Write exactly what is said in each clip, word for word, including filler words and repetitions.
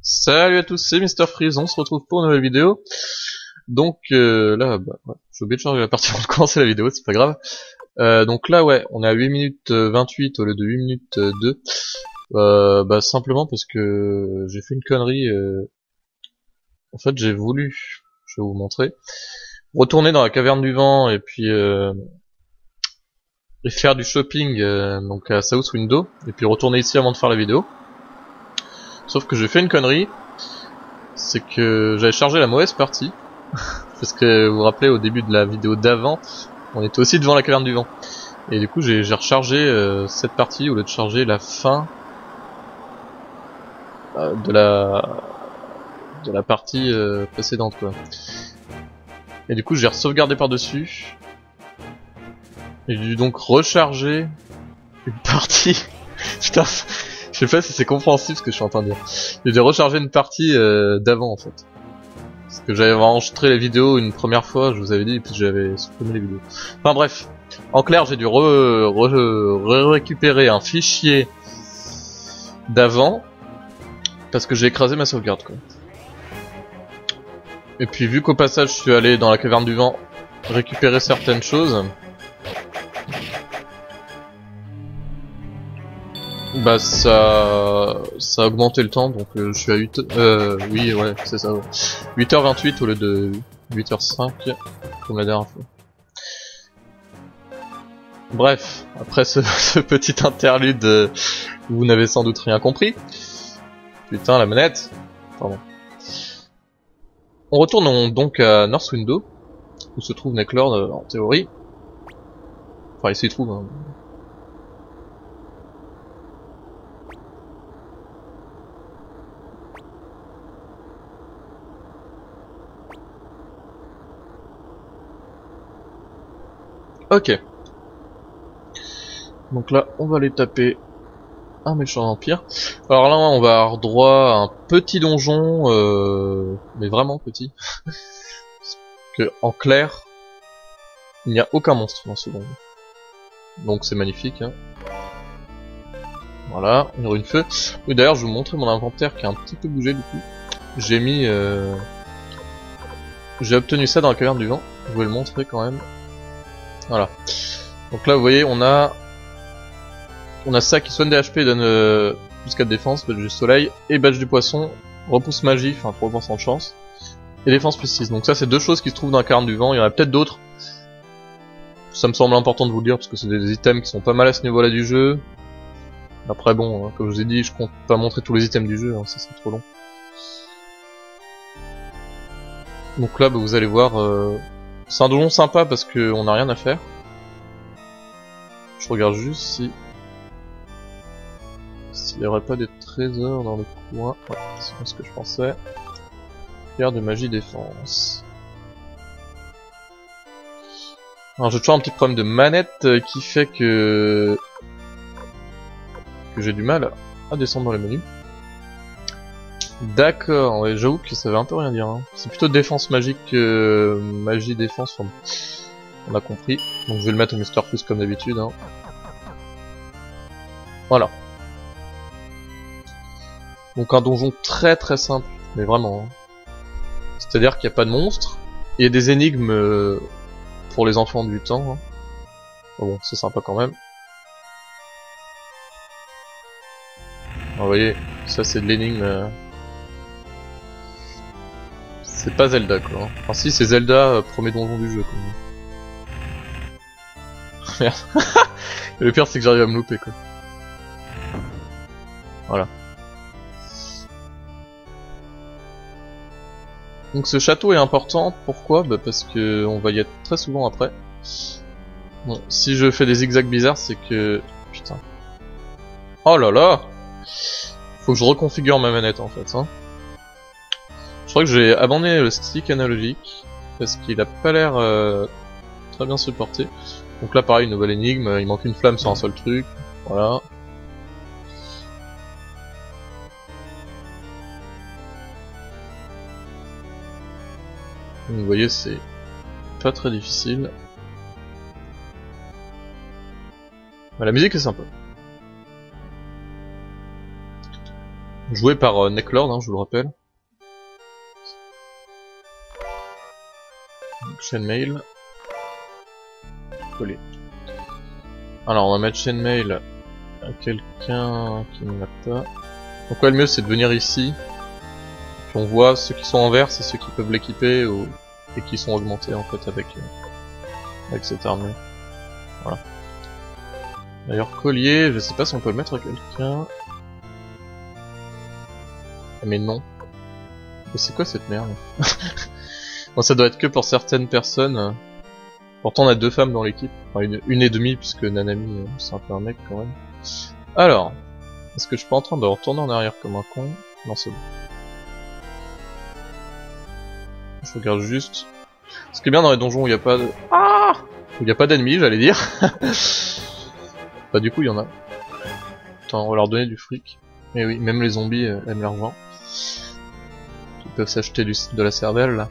Salut à tous, c'est Mister Freeze, on se retrouve pour une nouvelle vidéo. Donc euh, là, bah, ouais, j'ai oublié de changer la partie avant de commencer la vidéo, c'est pas grave. Euh, donc là, ouais, on est à huit minutes vingt-huit au lieu de huit minutes deux. Euh, bah simplement parce que j'ai fait une connerie. Euh... En fait, j'ai voulu, je vais vous montrer, retourner dans la caverne du vent et puis euh... et faire du shopping euh, donc à South Window et puis retourner ici avant de faire la vidéo. Sauf que j'ai fait une connerie, c'est que j'avais chargé la mauvaise partie. Parce que vous vous rappelez, au début de la vidéo d'avant, on était aussi devant la caverne du vent. Et du coup j'ai rechargé euh, cette partie au lieu de charger la fin euh, de la de la partie euh, précédente quoi. Et du coup j'ai sauvegardé par dessus. Et j'ai dû donc recharger une partie. Putain, je sais pas si c'est compréhensible ce que je suis en train de dire. J'ai dû recharger une partie euh, d'avant en fait. Parce que j'avais enregistré les vidéos une première fois, je vous avais dit, et puis j'avais supprimé les vidéos. Enfin bref, en clair, j'ai dû re, re, re récupérer un fichier d'avant, parce que j'ai écrasé ma sauvegarde quoi. Et puis vu qu'au passage je suis allé dans la caverne du vent récupérer certaines choses, bah ça ça a augmenté le temps, donc euh, je suis à huit euh oui ouais c'est ça ouais. huit heures vingt-huit au lieu de huit heures cinq comme la dernière fois. Bref, après ce, ce petit interlude euh, vous n'avez sans doute rien compris. Putain la manette. Pardon. On retourne donc à North Window où se trouve Necklord euh, en théorie. Enfin il s'y trouve hein. Ok. Donc là, on va aller taper un méchant vampire. Alors là, on va avoir droit à un petit donjon, euh, mais vraiment petit. Parce que en clair, il n'y a aucun monstre dans ce donjon. Donc c'est magnifique. Hein. Voilà, on aura une feu. Oui, d'ailleurs, je vais vous montrer mon inventaire qui a un petit peu bougé du coup. J'ai mis, euh... j'ai obtenu ça dans la caverne du vent. Je vais le montrer quand même. Voilà. Donc là, vous voyez, on a on a ça qui soigne des H P et donne euh, plus quatre défense, badge du soleil, et badge du poisson, repousse magie, enfin trois pour cent de chance, et défense plus six. Donc ça, c'est deux choses qui se trouvent dans la caverne du vent. Il y en a peut-être d'autres. Ça me semble important de vous le dire parce que c'est des items qui sont pas mal à ce niveau-là du jeu. Après bon, hein, comme je vous ai dit, je compte pas montrer tous les items du jeu, hein, ça serait trop long. Donc là, bah, vous allez voir, euh, c'est un donjon sympa parce que on n'a rien à faire. Je regarde juste si s'il n'y aurait pas des trésors dans le coin. Ouais, c'est ce que je pensais. Pierre de magie défense. Alors j'ai toujours un petit problème de manette qui fait que que j'ai du mal à descendre dans les menus. D'accord, ouais, j'avoue que ça veut un peu rien dire. Hein. C'est plutôt défense magique que magie défense. Enfin, on a compris. Donc je vais le mettre au Mister Freeze comme d'habitude. Hein. Voilà. Donc un donjon très très simple, mais vraiment. Hein. C'est-à-dire qu'il n'y a pas de monstres, et il y a des énigmes euh, pour les enfants de huit ans. Hein. Oh bon, c'est sympa quand même. Alors, vous voyez, ça c'est de l'énigme. Euh... C'est pas Zelda quoi. Hein. Enfin si, c'est Zelda, euh, premier donjon du jeu quoi. Merde. Le pire c'est que j'arrive à me louper quoi. Voilà. Donc ce château est important, pourquoi? Bah parce que on va y être très souvent après. Bon, si je fais des zigzags bizarres, c'est que... Putain. Oh là là! Faut que je reconfigure ma manette en fait. Hein. Je crois que j'ai abandonné le stick analogique, parce qu'il a pas l'air euh, très bien supporté. Donc là pareil, une nouvelle énigme, il manque une flamme sur un seul truc. Voilà. Vous voyez, c'est pas très difficile. La musique est sympa. Joué par euh, Necklord, hein, je vous le rappelle. Chainmail. Coller. Alors on va mettre Chainmail à quelqu'un qui ne l'a pas. Donc ouais, le mieux c'est de venir ici. Puis on voit ceux qui sont en vert, c'est ceux qui peuvent l'équiper ou... et qui sont augmentés en fait avec, euh... avec cette armure. Voilà. D'ailleurs collier, je sais pas si on peut le mettre à quelqu'un. Mais non. Mais c'est quoi cette merde? Bon, ça doit être que pour certaines personnes. Pourtant on a deux femmes dans l'équipe. Enfin une, une et demie puisque Nanami c'est un peu un mec quand même. Alors, est-ce que je suis pas en train de retourner en arrière comme un con? Non, c'est bon. Je regarde juste. Ce qui est bien dans les donjons où il n'y a pas de... Ah, où il n'y a pas d'ennemis, j'allais dire. Bah du coup il y en a. Attends, on va leur donner du fric. Et oui, même les zombies euh, aiment l'argent. Ils peuvent s'acheter de la cervelle là.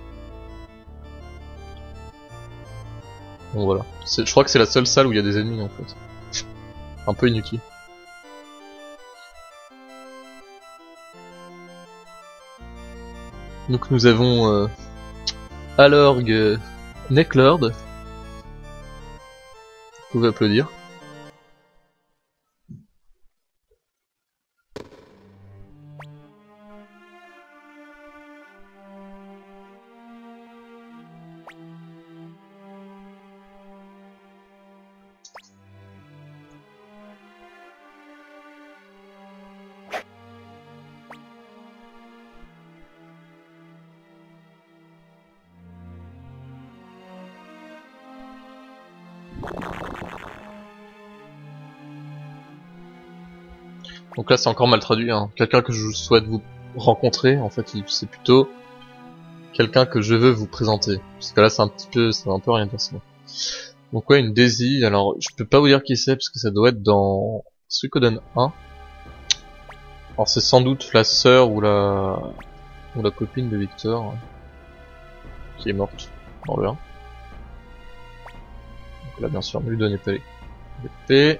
Bon voilà. Je crois que c'est la seule salle où il y a des ennemis en fait. Un peu inutile. Donc nous avons euh, Alorg euh, Necklord. Vous pouvez applaudir. Donc là c'est encore mal traduit, hein. Quelqu'un que je souhaite vous rencontrer, en fait c'est plutôt quelqu'un que je veux vous présenter. Parce que là c'est un petit peu, ça va un peu rien dire ça. Donc ouais, une Daisy, alors je peux pas vous dire qui c'est parce que ça doit être dans Suikoden un. Alors c'est sans doute la sœur ou la ou la copine de Victor hein, qui est morte dans le un. Donc là bien sûr ne lui donnez pas l'épée.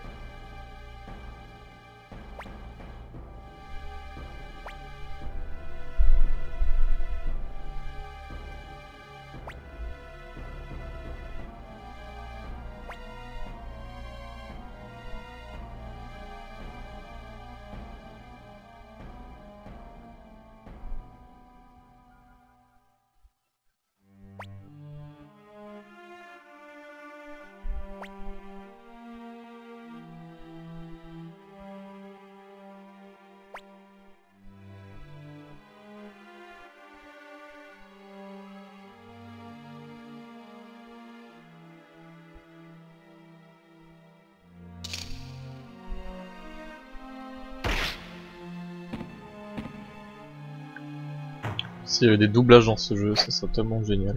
S'il y avait des doublages dans ce jeu, ça serait tellement génial.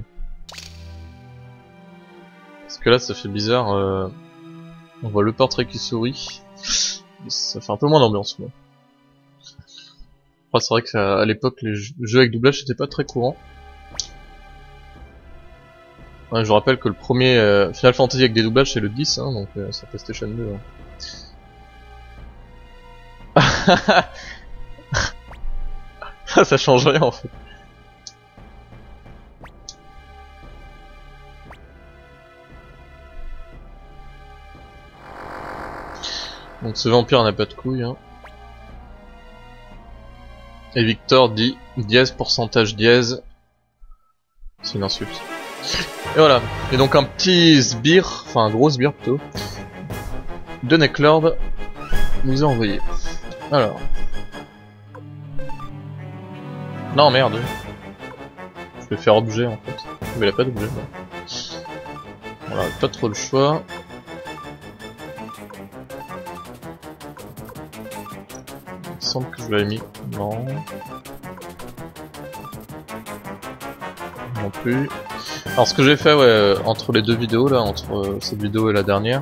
Parce que là, ça fait bizarre. Euh... On voit le portrait qui sourit. Ça fait un peu moins d'ambiance, moi. Enfin, c'est vrai qu'à l'époque, les jeux avec doublage, c'était pas très courant. Ouais, je vous rappelle que le premier euh, Final Fantasy avec des doublages, c'est le dix, hein, donc euh, sur PlayStation deux. Hein. Ça change rien, en fait. Donc ce vampire n'a pas de couilles hein. Et Victor dit dièse pourcentage dièse. C'est une insulte. Et voilà. Et donc un petit sbire, enfin un gros sbire plutôt, de Necklord nous est envoyé. Alors. Non merde. Je vais faire objet en fait. Mais il a pas d'objet. Voilà, pas trop le choix. Il semble que je l'avais mis. Non. Non plus. Alors ce que j'ai fait ouais, euh, entre les deux vidéos là, entre euh, cette vidéo et la dernière,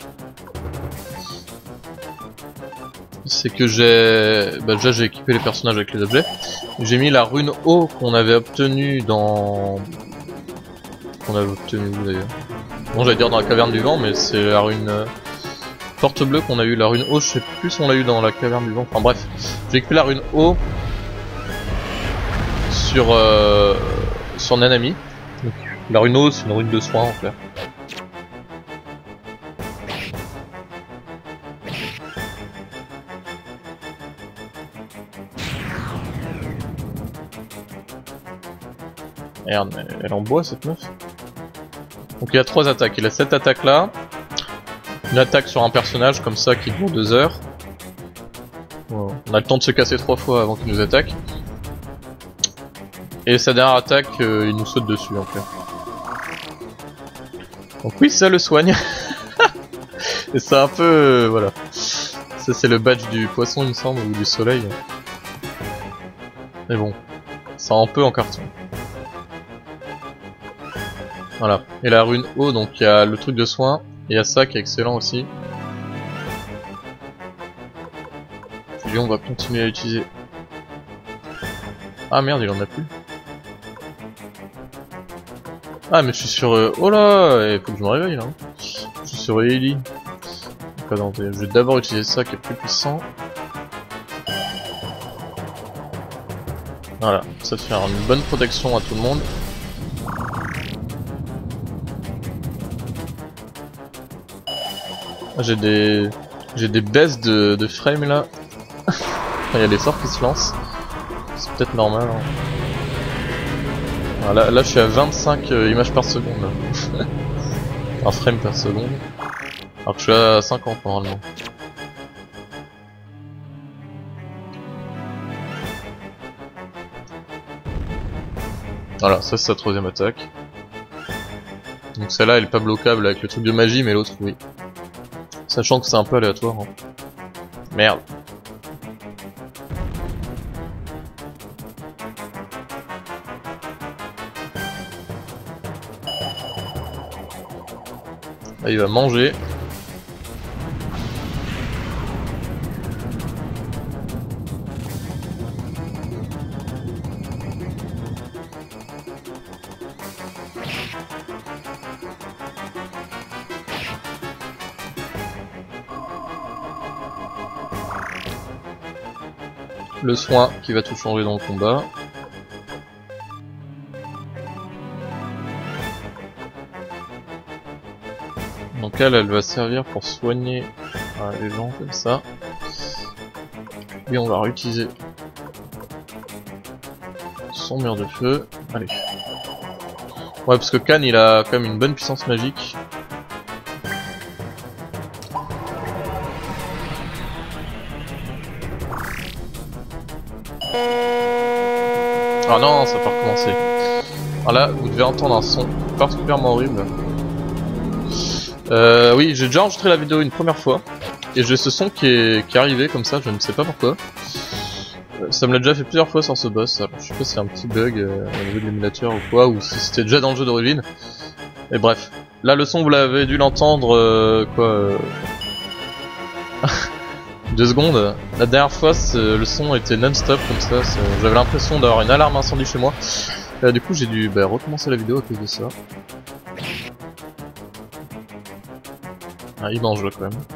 c'est que j'ai bah, déjà j'ai équipé les personnages avec les objets. J'ai mis la rune O qu'on avait obtenue dans... qu'on avait obtenue où d'ailleurs? Bon j'allais dire dans la caverne du vent mais c'est la rune... Euh... porte bleue qu'on a eu, la rune O, je sais plus si on l'a eu dans la caverne du vent, enfin bref, j'ai équipé la rune O sur, euh, sur Nanami. Donc, la rune O c'est une rune de soin en fait. Merde, mais elle est en bois cette meuf. Donc il y a trois attaques, il a cette attaque là, une attaque sur un personnage comme ça qui dure deux heures. Voilà. On a le temps de se casser trois fois avant qu'il nous attaque. Et sa dernière attaque, euh, il nous saute dessus en fait. Donc oui, ça le soigne. Et c'est un peu... Euh, voilà. Ça c'est le badge du poisson il me semble, ou du soleil. Mais bon, c'est un peu en carton. Voilà. Et la rune O, donc il y a le truc de soin, et il y a ça qui est excellent aussi. Et lui on va continuer à utiliser. Ah merde, il en a plus. Ah mais je suis sur... Euh... Oh là, il faut que je me réveille là. Je suis sur Ellie. Donc attendez, je vais d'abord utiliser ça qui est plus puissant. Voilà, ça fait une bonne protection à tout le monde. J'ai des... J'ai des baisses de, de frame là. Il y a des sorts qui se lancent. C'est peut-être normal. Hein. Voilà, là je suis à vingt-cinq euh, images par seconde. Là. Un frame par seconde. Alors que je suis à cinquante normalement. Voilà, ça c'est sa troisième attaque. Donc celle-là elle est pas bloquable avec le truc de magie, mais l'autre oui. Sachant que c'est un peu aléatoire. Hein. Merde. Là, il va manger. Le soin qui va tout changer dans le combat. Donc elle, elle va servir pour soigner euh, les gens comme ça. Et on va réutiliser son mur de feu. Allez. Ouais, parce que Khan il a quand même une bonne puissance magique. Ah non, ça peut recommencer. Alors là, vous devez entendre un son particulièrement horrible. Euh, oui, j'ai déjà enregistré la vidéo une première fois. Et j'ai ce son qui est, qui est arrivé comme ça, je ne sais pas pourquoi. Euh, ça me l'a déjà fait plusieurs fois sur ce boss, alors je sais pas si c'est un petit bug euh, au niveau de l'émulateur ou quoi, ou si c'était déjà dans le jeu d'origine. Et bref, là le son vous l'avez dû l'entendre, euh, quoi... Euh... deux secondes. La dernière fois, le son était non-stop comme ça, j'avais l'impression d'avoir une alarme incendie chez moi. Euh, du coup j'ai dû bah, recommencer la vidéo à cause de ça. Ah, il mange là quand même.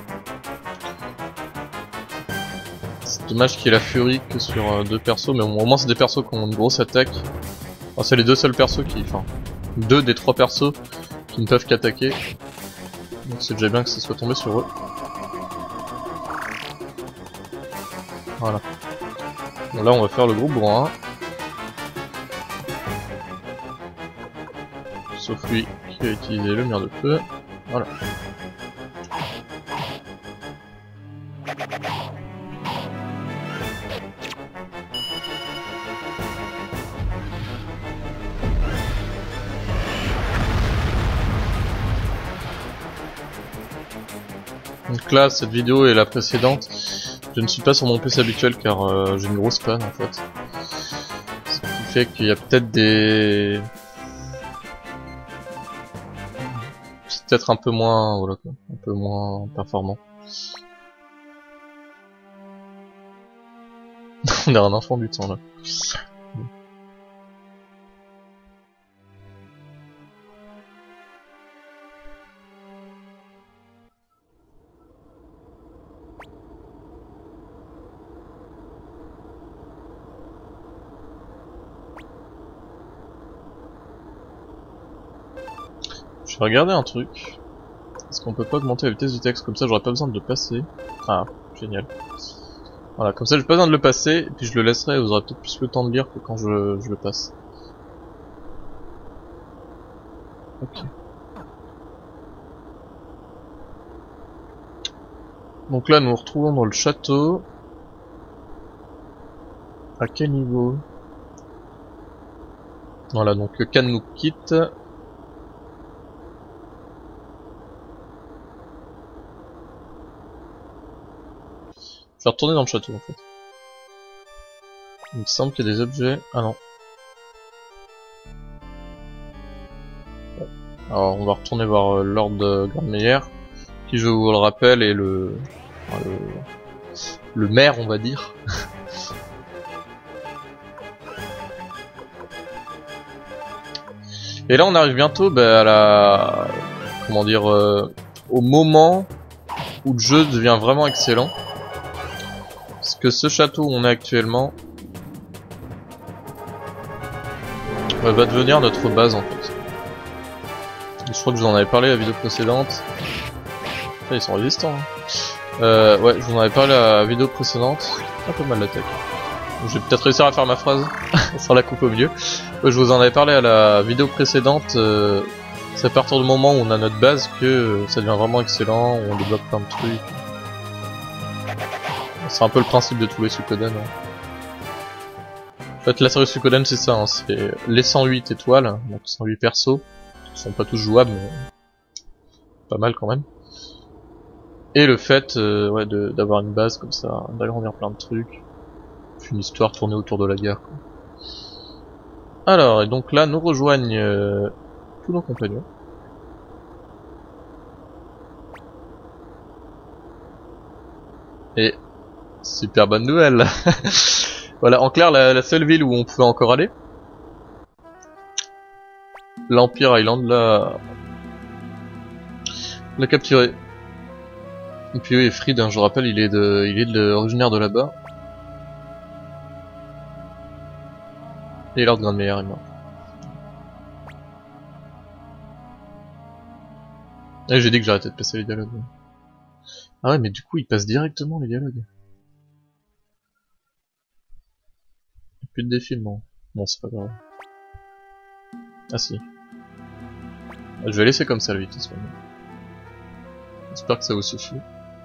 C'est dommage qu'il y ait la furie que sur euh, deux persos, mais au moins c'est des persos qui ont une grosse attaque. Enfin, c'est les deux seuls persos qui... Enfin, deux des trois persos qui ne peuvent qu'attaquer. Donc c'est déjà bien que ça soit tombé sur eux. Voilà. Bon, là on va faire le gros bourrin. Sauf lui qui a utilisé le mur de feu. Voilà. Donc là, cette vidéo et la précédente, je ne suis pas sur mon P C habituel car euh, j'ai une grosse panne en fait. Ce qui fait qu'il y a peut-être des... C'est peut-être un peu moins... Voilà quoi, un peu moins performant. On est un enfant du temps là. Je vais regarder un truc. Est-ce qu'on peut pas augmenter la vitesse du texte? Comme ça j'aurais pas besoin de le passer. Ah, génial. Voilà, comme ça j'ai pas besoin de le passer, et puis je le laisserai, vous aurez peut-être plus le temps de lire que quand je, je le passe. Ok. Donc là nous nous retrouvons dans le château. À quel niveau? Voilà, donc Khan nous quitte. Je vais retourner dans le château en fait. Il me semble qu'il y a des objets. Ah non. Ouais. Alors on va retourner voir euh, Lord Grandmeyer, qui je vous le rappelle est le... Enfin, le... le maire on va dire. Et là on arrive bientôt bah, à la... Comment dire... Euh, au moment où le jeu devient vraiment excellent. Parce que ce château où on est actuellement euh, va devenir notre base en fait. Et je crois que je vous en avais parlé à la vidéo précédente. Ah, ils sont résistants. Hein. Euh, ouais, je vous en avais parlé à la vidéo précédente. Un peu mal la tête. Je vais peut-être réussir à faire ma phrase sans la coupe au milieu. Ouais, je vous en avais parlé à la vidéo précédente. Euh, c'est à partir du moment où on a notre base que euh, ça devient vraiment excellent, où on débloque plein de trucs. C'est un peu le principe de tous les Suikoden. Hein. En fait, la série Suikoden c'est ça, hein, c'est les cent huit étoiles, donc cent huit persos, qui sont pas tous jouables, mais pas mal quand même. Et le fait euh, ouais, d'avoir une base comme ça, d'agrandir plein de trucs, une histoire tournée autour de la guerre. Quoi. Alors, et donc là nous rejoignent euh, tous nos compagnons. Et super bonne nouvelle. Voilà, en clair, la, la seule ville où on pouvait encore aller. L'Empire Island l'a... l'a capturé. Et puis oui, Fried, hein, je vous rappelle, il est de, il est de, originaire de là-bas. Et Lord Grandmeyer est mort. Et j'ai dit que j'arrêtais de passer les dialogues. Ah ouais, mais du coup, il passe directement les dialogues. Plus de défilement. Bon, c'est pas grave. Ah si. Je vais laisser comme ça la vitesse maintenant. J'espère que ça vous suffit.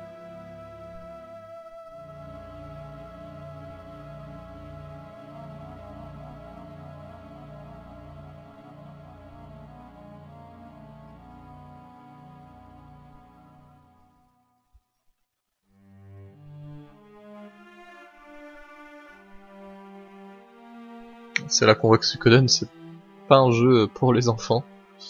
C'est là qu'on voit que Suikoden c'est pas un jeu pour les enfants.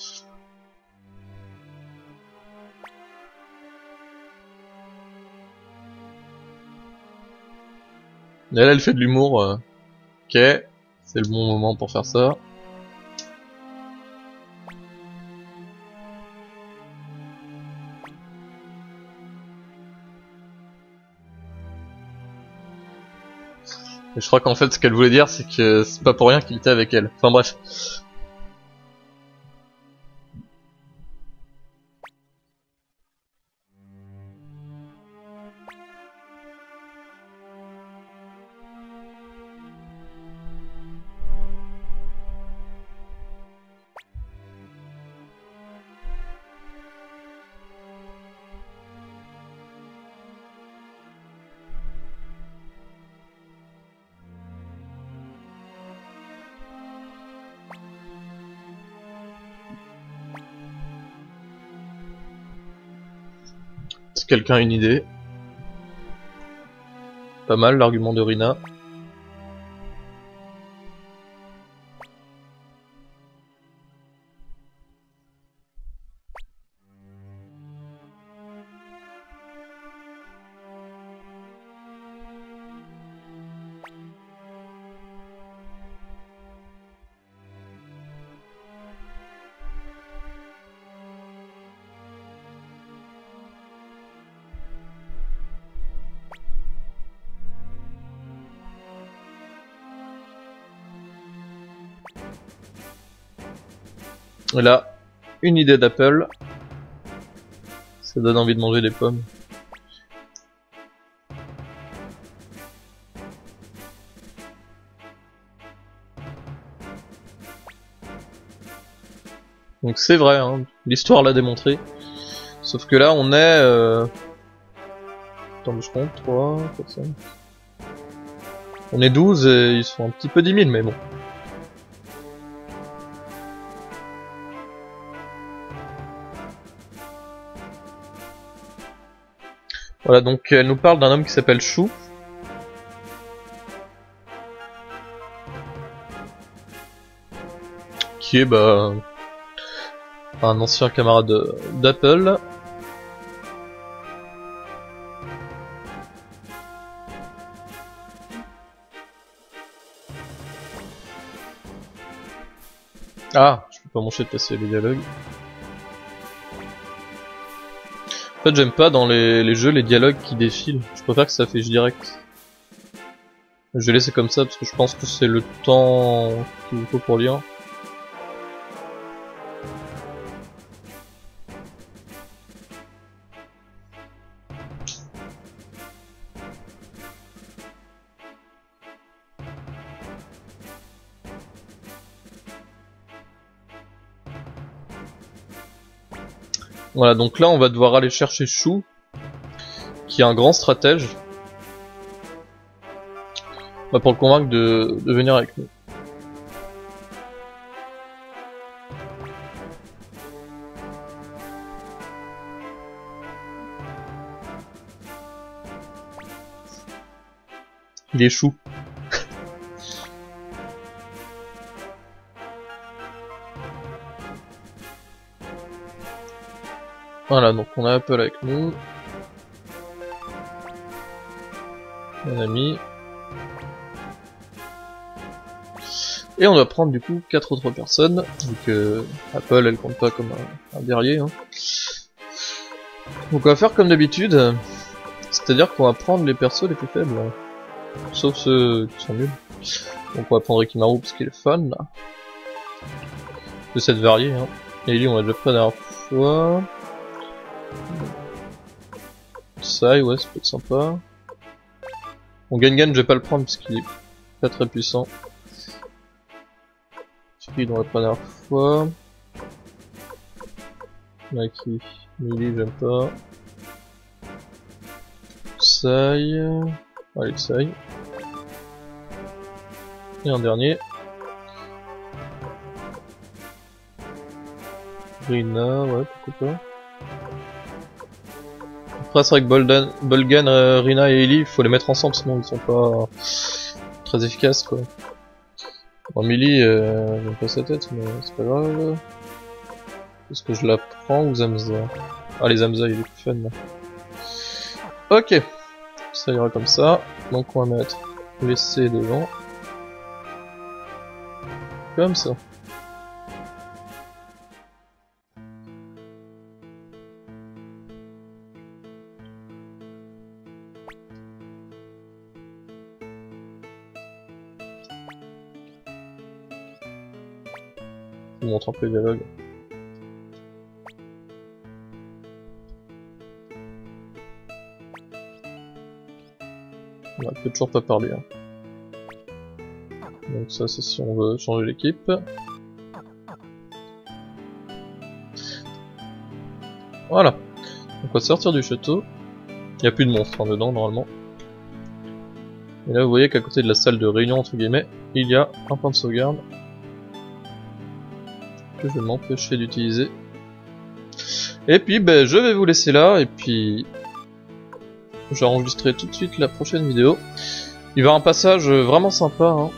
Et là elle fait de l'humour. Euh... Ok, c'est le bon moment pour faire ça. Et je crois qu'en fait ce qu'elle voulait dire c'est que c'est pas pour rien qu'il était avec elle. Enfin bref. Si quelqu'un a une idée. Pas mal l'argument de Rina. Et là, une idée d'Apple. Ça donne envie de manger des pommes. Donc c'est vrai, hein, l'histoire l'a démontré. Sauf que là on est... Euh... Attends, je compte, trois, quatre, cinq... On est douze et ils sont un petit peu dix mille, mais bon. Voilà, donc elle nous parle d'un homme qui s'appelle Chou. Qui est bah un ancien camarade d'Apple. Ah, je peux pas m'empêcher de passer les dialogues. En fait, j'aime pas dans les, les jeux les dialogues qui défilent. Je préfère que ça affiche direct. Je vais laisser comme ça parce que je pense que c'est le temps qu'il faut pour lire. Voilà, donc là on va devoir aller chercher Chou, qui est un grand stratège, bah, pour le convaincre de, de venir avec nous. Il est chou. Voilà, donc on a Apple avec nous. Un ami. Et on doit prendre du coup quatre autres personnes. Donc euh, Apple elle compte pas comme un, un guerrier. Hein. Donc on va faire comme d'habitude. C'est-à-dire qu'on va prendre les persos les plus faibles. Hein. Sauf ceux qui sont nuls. Donc on va prendre Rikimaru parce qu'il est fun là. De cette variée. Hein. Et lui on l'a déjà pris la dernière fois. Ça, ouais, ça peut être sympa. Bon, Gengan, je vais pas le prendre parce qu'il est pas très puissant. Speed, on l'a pris la dernière fois. Maki, Mili, j'aime pas. Sai. Allez, Sai. Et un dernier. Rina, ouais, pourquoi pas. Après c'est vrai que Boldan, Bolgan, euh, Rina et Ellie, il faut les mettre ensemble sinon ils sont pas très efficaces quoi. Bon Millie, euh, j'aime pas sa tête mais c'est pas grave. Est-ce que je la prends ou Zamza? Ah les Zamza il est plus fun là. Ok, ça ira comme ça. Donc on va mettre V C devant. Comme ça. Je vous montre un peu les dialogues. On peut toujours pas parler. Hein. Donc ça c'est si on veut changer l'équipe. Voilà. Donc on va sortir du château. Il n'y a plus de monstres hein, dedans normalement. Et là vous voyez qu'à côté de la salle de réunion entre guillemets, il y a un point de sauvegarde. Que je vais m'empêcher d'utiliser. Et puis ben, je vais vous laisser là et puis j'enregistrerai tout de suite la prochaine vidéo. Il va y avoir un passage vraiment sympa hein.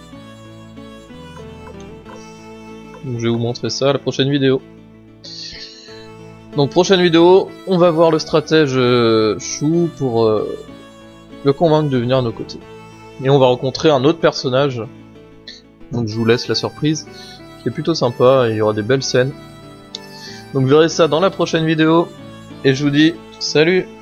Donc, je vais vous montrer ça à la prochaine vidéo. Donc prochaine vidéo, on va voir le stratège euh, Chou pour euh, le convaincre de venir à nos côtés. Et on va rencontrer un autre personnage. Donc je vous laisse la surprise. Qui est plutôt sympa et il y aura des belles scènes. Donc vous verrez ça dans la prochaine vidéo. Et je vous dis salut!